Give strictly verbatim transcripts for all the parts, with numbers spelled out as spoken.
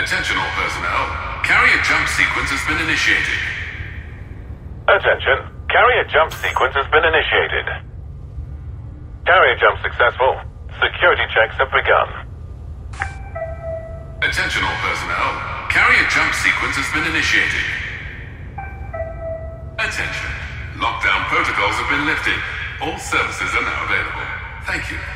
Attention all personnel. Carrier jump sequence has been initiated. Attention. Carrier jump sequence has been initiated. Carrier jump successful. Security checks have begun. Attention all personnel. Carrier jump sequence has been initiated. Attention. Lockdown protocols have been lifted. All services are now available. Thank you.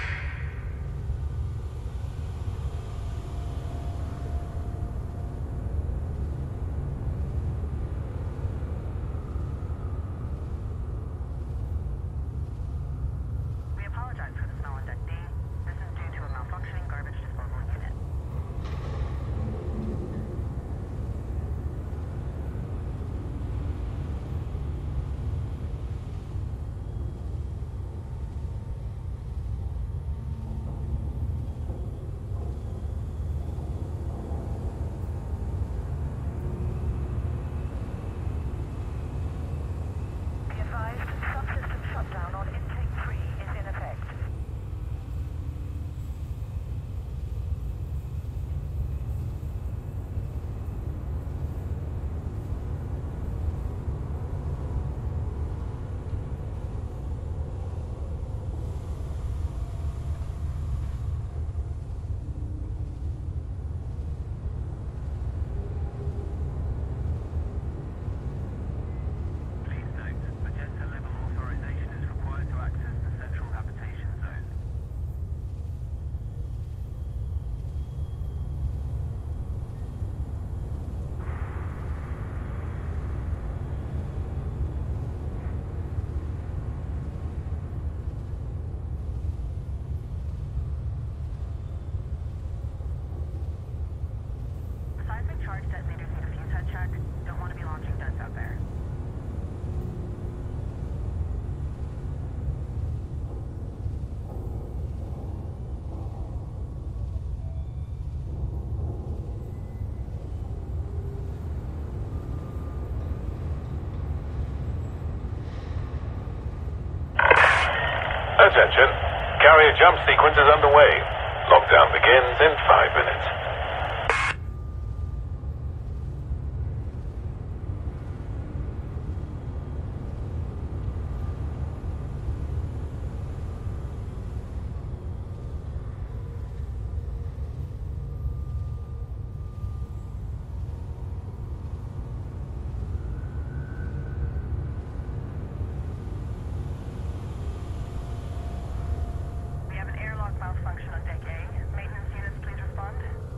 Attention. Carrier jump sequence is underway. Lockdown begins in five minutes. Malfunction on deck A. Maintenance units, please respond.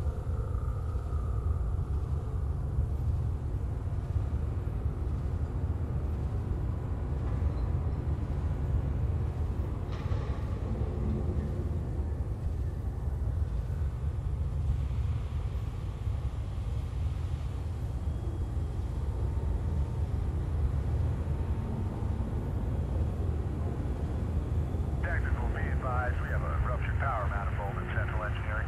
Technical, be advised, we have a ruptured power manifold in central engineering.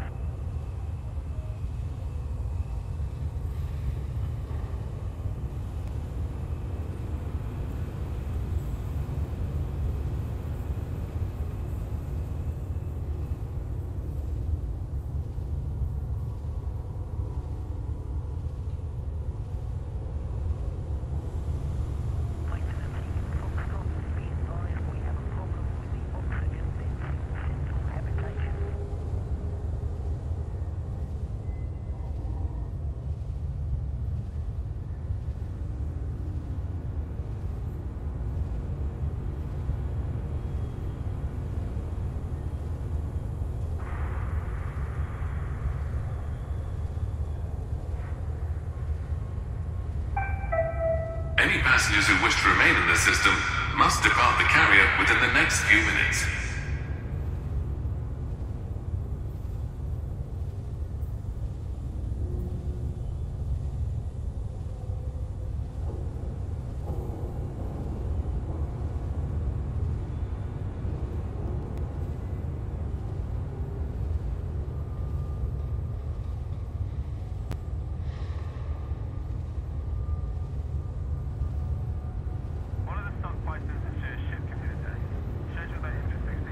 Any passengers who wish to remain in the system must depart the carrier within the next few minutes. One of the stock prices is ship community. Schedule their interest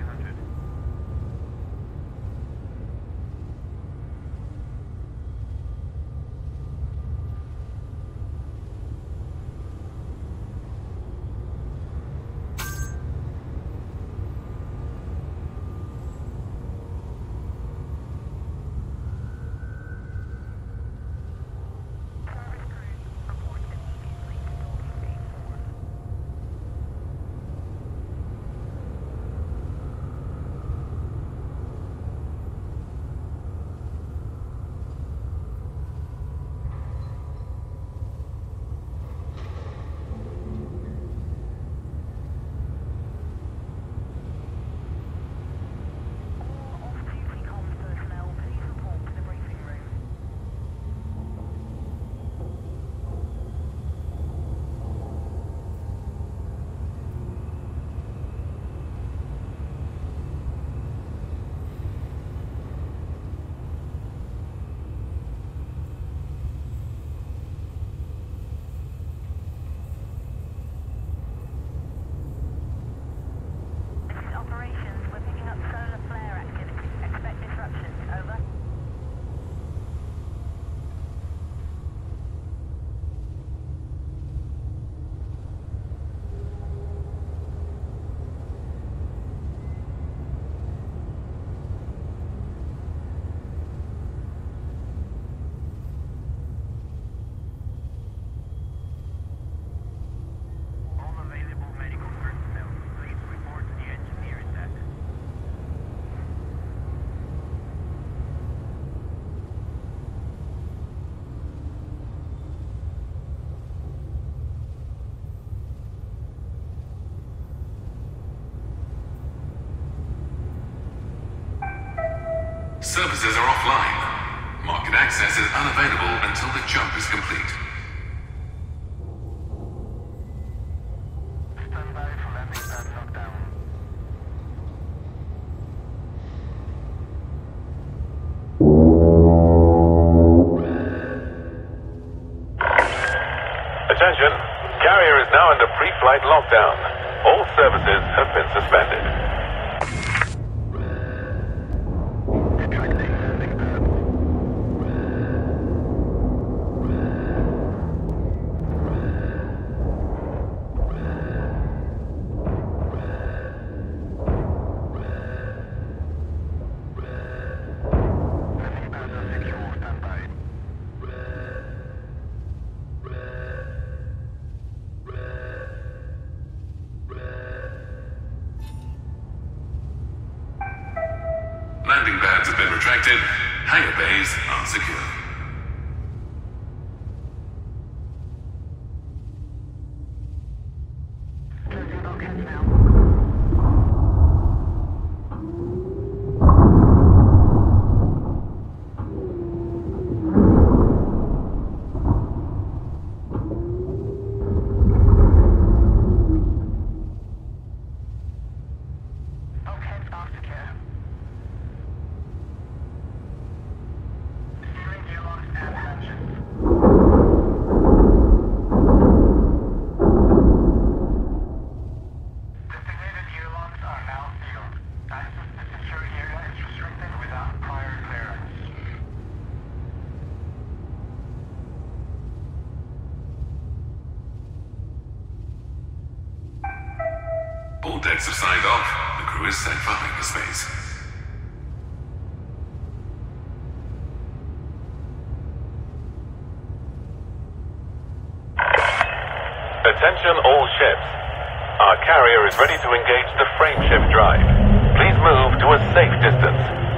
Services are offline. Market access is unavailable until the jump is complete. Stand by for landing pad knockdown. Attention, carrier is now under pre-flight lockdown. All services have been suspended. Retracting landing pad. Landing pads are secure. Stand by. Landing pads have been retracted. Hangar bays are secure. Closing bulkheads now. Bulkheads are secure. Securing gear locks and hatches. Designated gear locks are now sealed. Access to secure area is restricted without prior clearance. All decks have signed off. The crew is set for hyperspace. Attention all ships. Our carrier is ready to engage the Frameshift Drive. Please move to a safe distance.